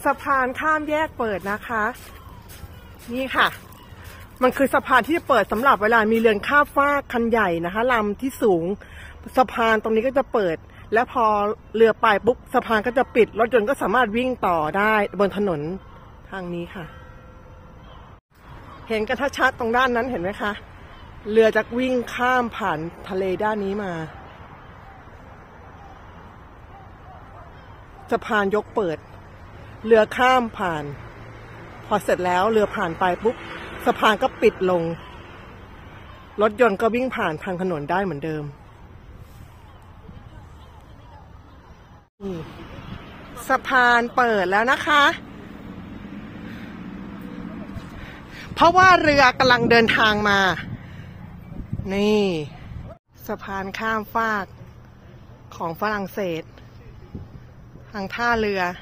สะพานข้ามแยกเปิดนะคะนี่ค่ะมันคือสะพานที่เปิดสำหรับเวลามีเรือข้ามฟากคันใหญ่นะคะลำที่สูงสะพานตรงนี้ก็จะเปิดแล้วพอเรือไปปุ๊บสะพานก็จะปิดรถยนต์ก็สามารถวิ่งต่อได้บนถนนทางนี้ค่ะเห็นกันชัดๆตรงด้านนั้นเห็นไหมคะเรือจะวิ่งข้ามผ่านทะเลด้านนี้มาสะพานยกเปิดเรือข้ามผ่านพอเสร็จแล้วเรือผ่านไปปุ๊บสะพานก็ปิดลงรถยนต์ก็วิ่งผ่านทางถนนได้เหมือนเดิมสะพานเปิดแล้วนะคะเพราะว่าเรือกำลังเดินทางมานี่สะพานข้ามฟากของฝรั่งเศสทางท่าเรือ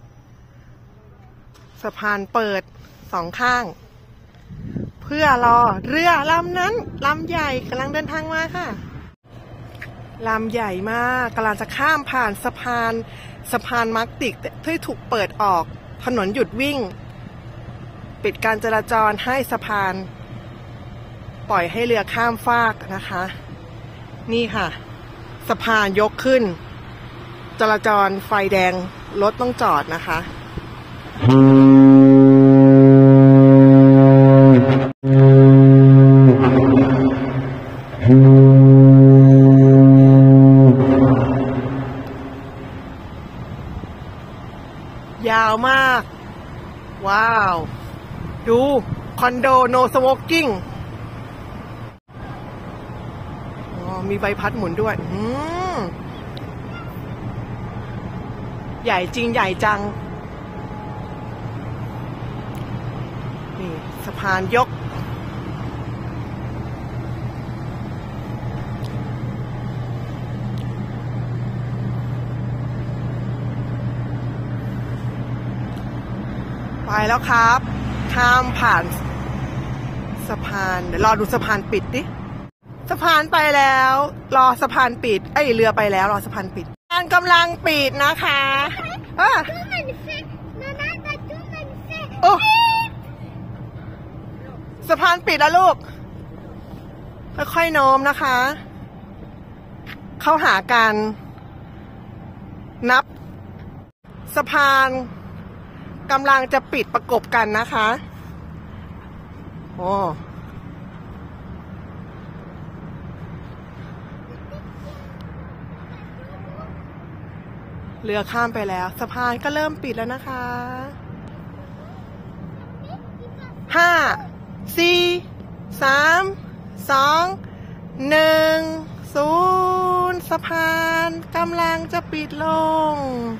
สะพานเปิดสองข้างเพื่อรอเรือลำนั้นลำใหญ่กำลังเดินทางมาค่ะลำใหญ่มากกำลังจะข้ามผ่านสะพานมาร์กติกที่ถูกเปิดออกถนนหยุดวิ่งปิดการจราจรให้สะพานปล่อยให้เรือข้ามฟากนะคะนี่ค่ะสะพานยกขึ้นจราจรไฟแดงรถต้องจอดนะคะยาวมากว้าวดูคอนโดโนสโมกกิ้งมีใบพัดหมุนด้วยใหญ่จริงใหญ่จังนี่สะพานยกไปแล้วครับข้ามผ่านสะพานเดี๋ยวรอดูสะพานปิดดิสะพานไปแล้วรอสะพานปิดเรือไปแล้วรอสะพานปิดสะพานกำลังปิดนะคะโอ้สะพานปิดแล้วลูกค่อยๆโน้มนะคะเข้าหากันนับสะพานกำลังจะปิดประกบกันนะคะโอ้เรือข้ามไปแล้วสะพานก็เริ่มปิดแล้วนะคะ5 4 3 2 1 0สะพานกำลังจะปิดลง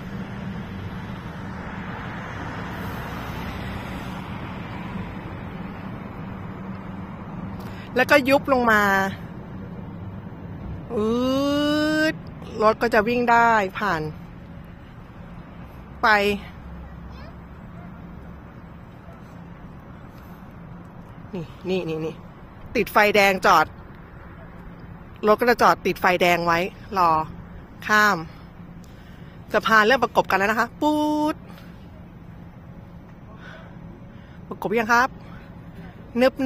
แล้วก็ยุบลงมารถก็จะวิ่งได้ผ่านไปนี่ติดไฟแดงจอดรถก็จะจอดติดไฟแดงไว้รอข้ามสะพานเริ่มประกบกันแล้วนะคะปูดประกบยังครับนึบ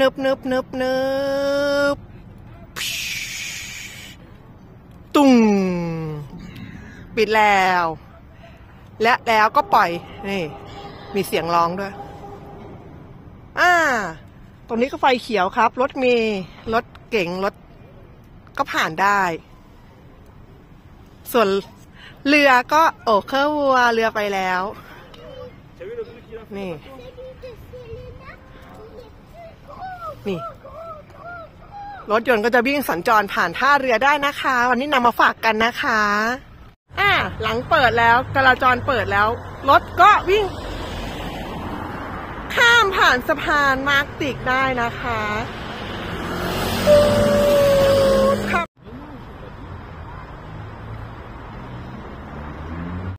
ตุ้งปิดแล้วและแล้วก็ปล่อยนี่มีเสียงร้องด้วยตรงนี้ก็ไฟเขียวครับรถเมล์รถเก๋งรถก็ผ่านได้ส่วนเรือก็เครื่องวัวเรือไปแล้วนี่รถยนต์ก็จะวิ่งสัญจรผ่านท่าเรือได้นะคะวันนี้นำมาฝากกันนะคะหลังเปิดแล้วจราจรเปิดแล้วรถก็วิ่งข้ามผ่านสะพานมาร์กติกได้นะคะ